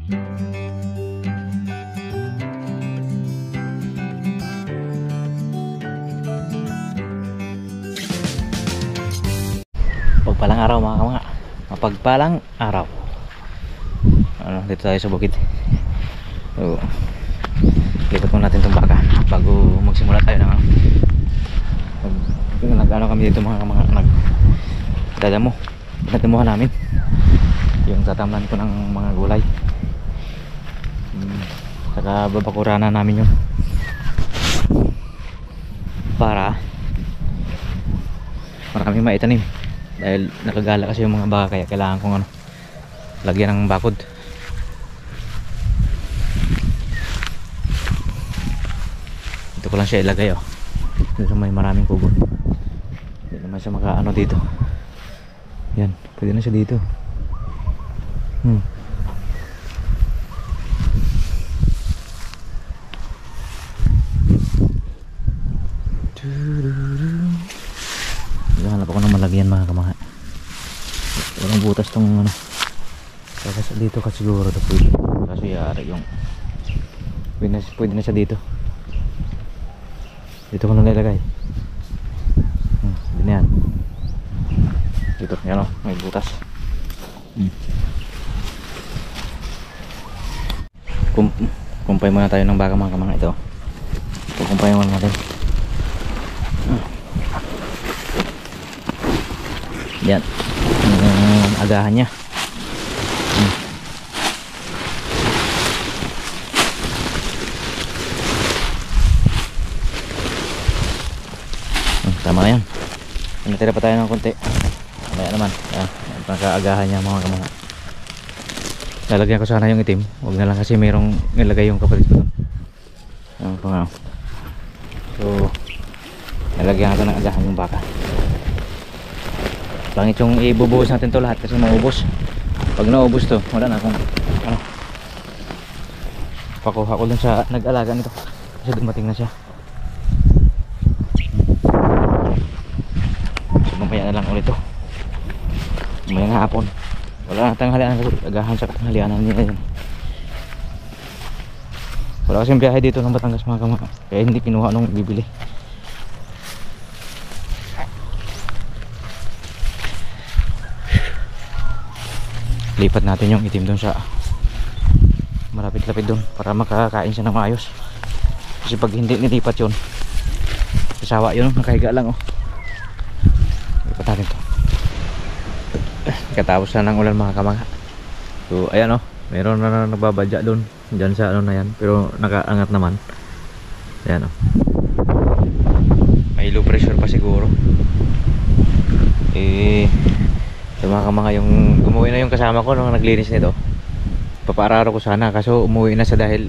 Mapagpalang araw mga kamanga. Mapagpalang araw. Dito tayo sa bukid. So, lipat muna natin itong baka bago magsimula tayo ng nag-ano kami dito mga nagdadamuhan namin yung tatamnan ko ng mga gulay, saka babakurana namin yun para marami maitanim dahil nakagala kasi yung mga baka, kaya kailangan kong lagyan ng bakod. Ito ko lang siya ilagay dito may maraming kugon. Hindi naman siya makaano dito. Yan, pwede na siya dito. Hanap ako ng malagyan mga kamanga. Walang butas tong kasi dito kasi siguro ito pwede. Kaso yari yung pwede na siya dito. Dito ko na nilagay. Hindi na yan. Dito, yan may butas. Kumpay muna tayo ng baka mga kamanga ito. Kumpay muna natin. Yan. Agahan niya. Tama na yan. Natira pa tayo ng konti. Mamaya naman. Yan. Pagkaagahan niya mga kamanga. Lalagyan ko sana yung itim. Huwag na lang kasi mayroong nilagay yung kapatid ko doon. Yan pa nga. So nalagyan natin ng agahan yung baka. Pangit yung ibubuhos natin to lahat kasi maubos. Pag naubos to, wala na akong pakuha ko dun sa nag-alaga nito kasi dumating na siya. So mamaya na lang ulit to. Mamaya nga hapon. Wala na tanghalian kasi agahan sa tanghalian niya yun. Wala kasing biyahe dito ng Batangas mga kamanga, kaya hindi kinuha nung bibili. Lipat natin yung itim doon sa malapit-lapit doon para makakain siya ng maayos. Kasi pag hindi nilipat yun, sasawa yun, nakahiga lang lipat natin to. Katapos na ng ulan mga kamanga. So ayan meron na nagbabadya doon dyan sa na yan, pero nakaangat naman. Ayan may low pressure pa siguro. Sa mga kamanga, yung umuwi na yung kasama ko nung naglinis nito, papaararo ko sana, kaso umuwi na siya dahil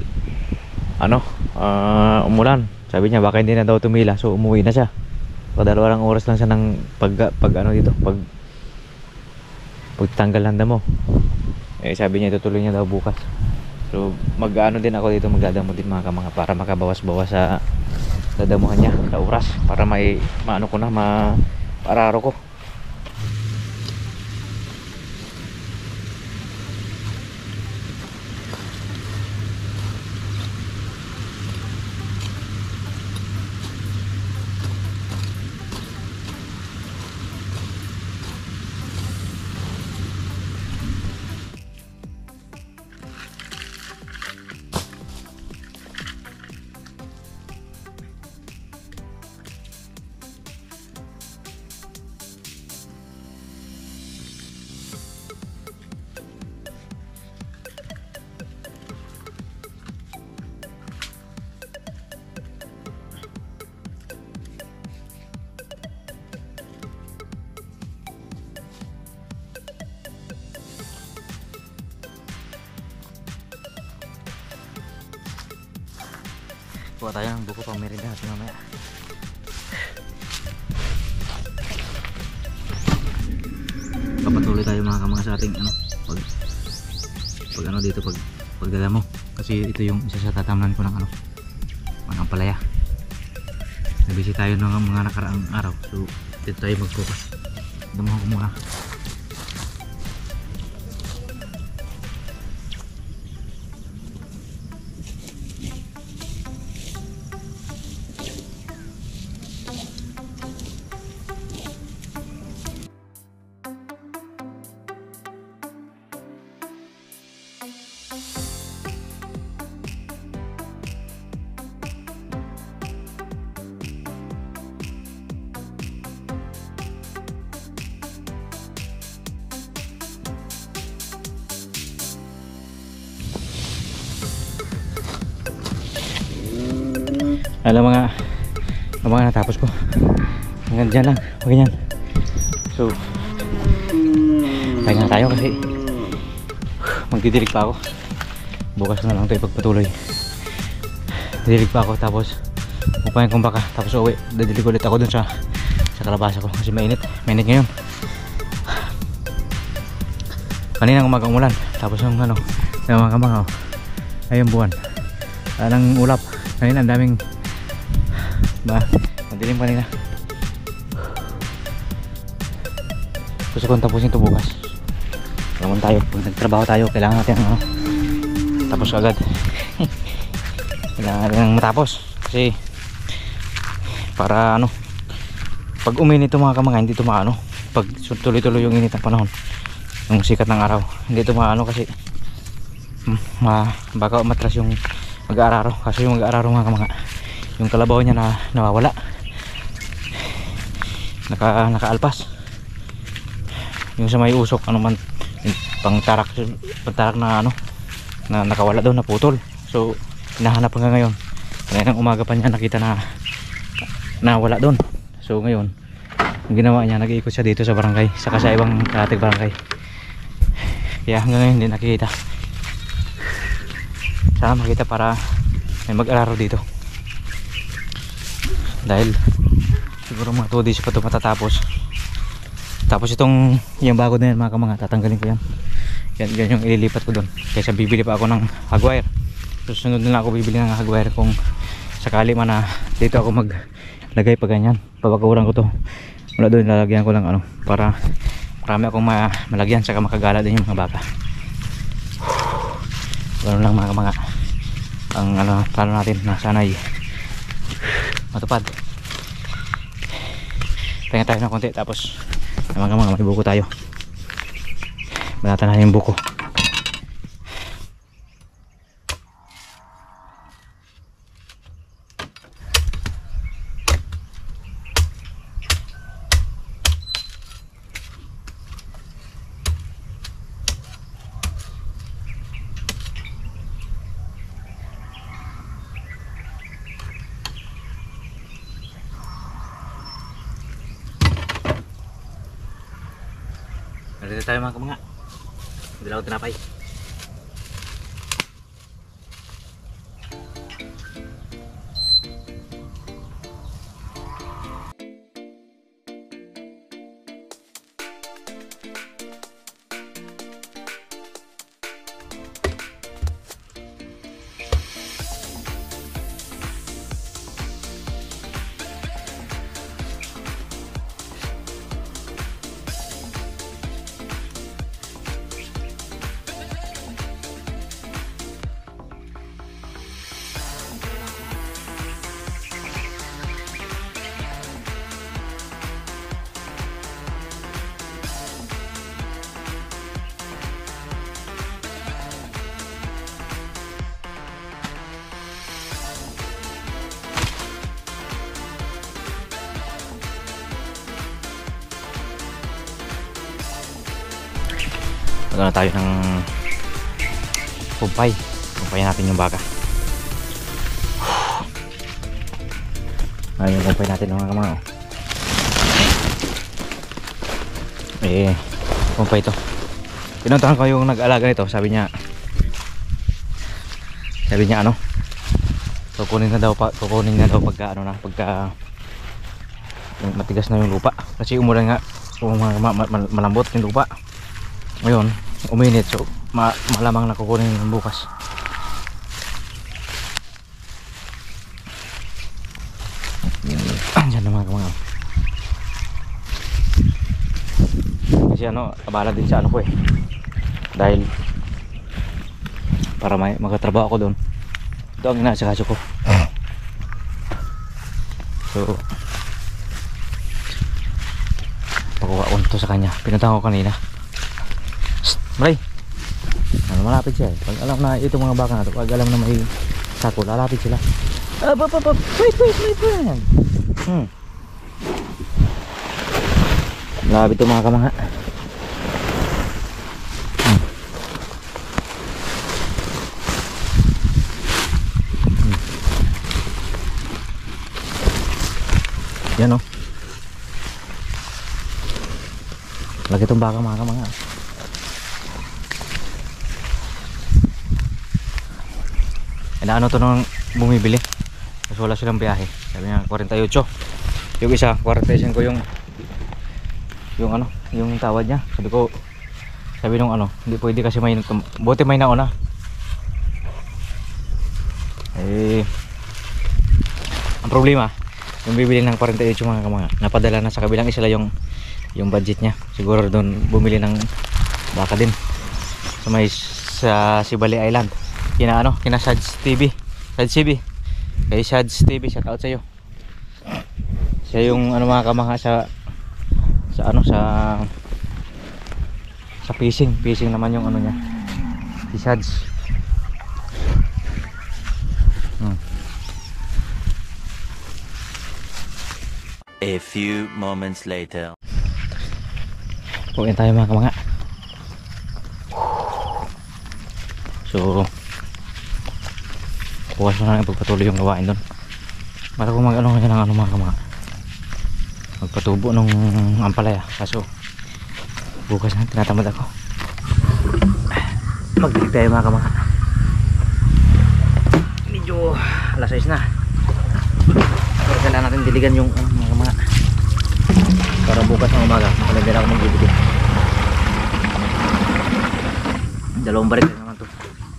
umulan. Sabi niya baka hindi na daw tumila, so umuwi na siya. Dalawang oras lang siya ng pagtanggal ng damo. Sabi niya itutuloy niya daw bukas. So din ako dito, magdadamo din mga kamanga para makabawas-bawas sa dadamuhan niya sa oras, para maararo ko. Kuha tayo ng buko pang merinda natin mamaya. Papatuloy tayo mga kamanga sa ating pag dito pagdadamo, kasi ito yung isa sa tatamnan ko ng mga palaya. Nabisi tayo ng mga nakaraang araw, so dito tayo mag-focus. Damuhan ko muna. Alam mga natapos ko. Hanggang dyan lang, ganyan. So pahinga tayo kasi magdidilig pa ako. Bukas na lang ito ipagpatuloy. Didilig pa ako, tapos pupahin kong baka, tapos uwi. Didilig ulit ako dun sa kalabasa ko kasi mainit ngayon. Kaninang umagang umulan, tapos yung ano, yung mga kamang ay yung buwan. Anong ulap kanina, ang daming madilim kanina. Gusto kong tapusin ito bukas. Naman tayo, pag nagtrabaho tayo kailangan natin tapos agad. Kailangan natin matapos kasi para pag uminit ito mga kamangay, hindi ito pag tuloy-tuloy yung init ng panahon, yung sikat ng araw, hindi ito kasi baka matras yung mag-aararo. Kasi yung mag-aararo mga kamangay, yung kalabaw niya na nawawala, nakaalpas. Yung sa may usok, man, pangtarak na na nakawala daw, naputol. So hinahanap hanggang ngayon. Ngayon umaga pa niya nakita na wala doon. So ngayon ang ginawa niya, nag-iikot siya dito sa barangay, saka sa ibang karatig barangay. Kaya hanggang ngayon hindi nakikita. Sana makita para may mag-araro dito. Dahil siguro mga 2 days pa ito matatapos. Tapos yung bago na yan mga kamanga, tatanggalin ko yan. Yan yung ililipat ko doon. Kaysa bibili pa ako ng hagwire. Susunod na lang ako bibili ng hagwire kung sakali man na dito ako maglagay pa ganyan. Papakuran ko to. Wala doon, lalagyan ko lang para marami akong malagyan, saka makagala din yung mga baka. Ganoon lang mga kamanga ang plano natin na sana'y matupad. Pahinga tayo ng konti, tapos mga may buko tayo. Banatan na yung buko. Narito tayo mga kamanga. Dilaw tinapay. Magano tayo ng pumpay natin yung baka. Ayun yung pumpay natin mga kamang. Pumpay ito. Pinuntahan ko yung nag-alaga nito, sabi niya kukunin na daw pagka matigas na yung lupa, kasi umulan nga, malambot yung lupa. Ngayon uminit, so malamang nakukunin yung bukas. Diyan na mga kamang. Kasi abala din sa ko dahil para magkatrabaho ako doon. Ito ang inaasikaso ko. So pakuha ko ito sa kanya. Pinuntahan ko kanina. Maray, Ano, malapit siya eh. Pag alam na ito mga baka na to, pag alam na may sako, lalapit sila. Wait. Malapit ito mga kamangha. Yan o. Lagi itong baka mga kamangha. Ano to nung bumibili kasi wala silang biyahe, sabi niya 48, yung isa 45 ko yung ano, yung tawad niya. Sabi nung ano, hindi pwede kasi may buti may nauna eh. Ang problema yung bibili ng 48 mga kamanga, napadala na sa kabilang isa lang yung budget niya, siguro doon bumili ng baka din sa Sibali Island. Kina Shads TV. Kay Shads TV, shout out sa iyo. Siya yung ano mga kamangha sa fishing naman yung ano niya. Si Shads. A few moments later. Puin tayo mga kamangha. So bukas mo na ipagpatuloy yung gawain doon. Para kung mag-ano nga ng mga kamangha, magpatubo nung ampalaya. Kaso bukas na tinatamad ako. Magdilig tayo mga kamangha. Medyo alas 6 na. Pero kailangan natin diligan yung mga kamangha para bukas ng umaga wala din ako magbibili. Dalawang barik na naman to.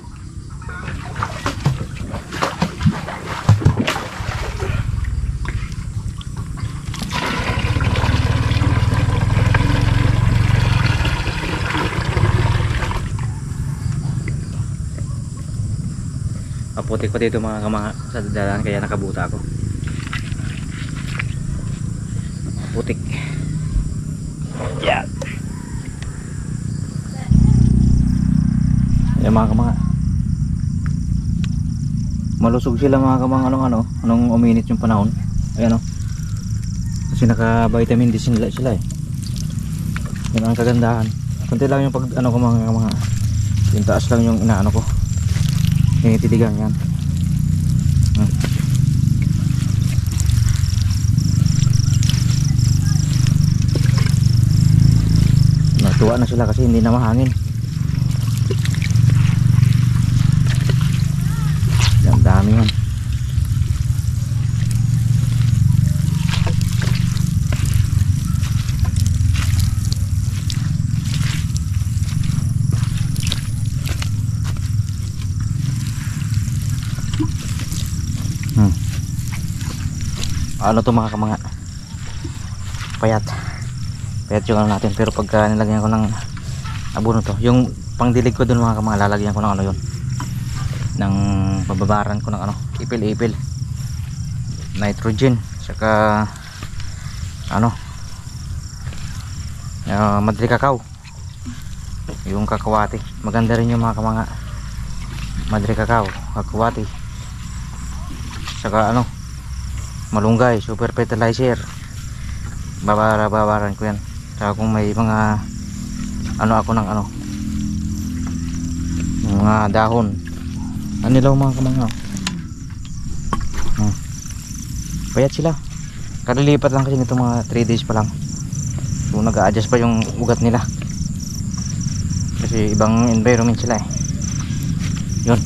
Maputik pa dito mga kamangha sa dadalan, kaya nakabuta ako. Maputik. Yan. Yan mga kamangha. Malusog sila mga kamangha anong uminit yung panahon. Ayan o. Kasi naka vitamin D sila eh. Yan ang kagandahan. Kunti lang yung pag ano ko mga kamangha. Yung taas lang yung inaano ko. Tinitiligan yan. Natuwa na sila kasi hindi na mahangin. Ang dami yan. Ano to mga kamangha, payat yung ano natin. Pero pagka nilagyan ko ng abono to, yung pangdilig ko dun mga kamangha, lalagyan ko ng ano yun, ng pababaran ko ng ano, ipil nitrogen, saka ano, madri kakao, yung kakawati. Maganda rin yung mga kamangha, madri kakao, kakawati, saka ano, malunggay, super fertilizer. Babaran ko yan. Saka kung may mga ano ako ng ano, mga dahon, anilaw mga kamangha. Payat sila. Kalilipat lang kasi nito mga 3 days pa lang. So nag-a-adjust pa yung ugat nila kasi ibang environment sila eh. Yun.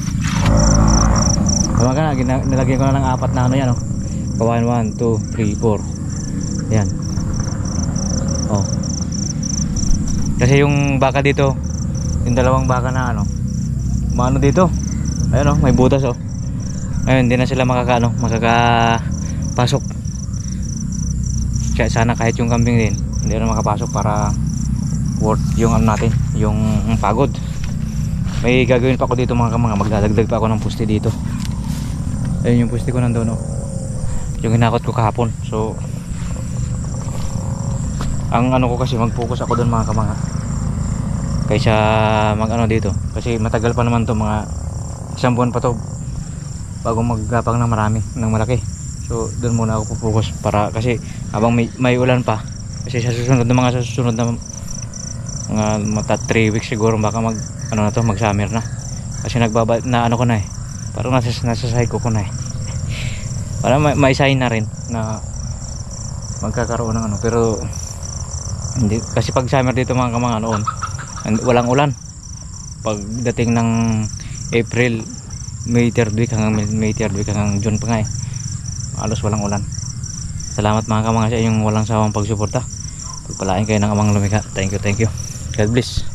Kumbaga nilagyan ko na ng 4 na ano yan, 1, 2, 3, 4. Yan. Oh. Kasi yung baka dito, yung dalawang baka na ano, maano dito. Ayun may butas Ayun, hindi na sila makakapasok. Kaya sana kahit yung kambing din, hindi na makapasok para worth yung ano natin, yung pagod. May gagawin pa ako dito mga kamangha, magdadagdag pa ako ng puste dito. Ayun yung puste ko nandoon yung hinakot ko kahapon. So ang ano ko kasi mag-focus ako doon mga kamangha. kaysa mag ano dito, kasi matagal pa naman to, mga isang buwan pa to bago maggapang ng marami, ng malaki. So doon muna ako pupukus para, kasi habang may ulan pa, kasi sa susunod na mga 3 weeks siguro baka mag ano na to, mag summer na, kasi nagbaba na ano ko na parang nasa psycho ko na para may sign na rin na magkakaroon ng ano. Pero hindi, kasi pag summer dito mga kamanga noon walang ulan. Pagdating ng April, May 3rd week hanggang June pa nga halos walang ulan. Salamat mga kamanga sa inyong walang sawang pagsuporta. Pagpalain kayo ng Amang Lumikha. Thank you, God bless.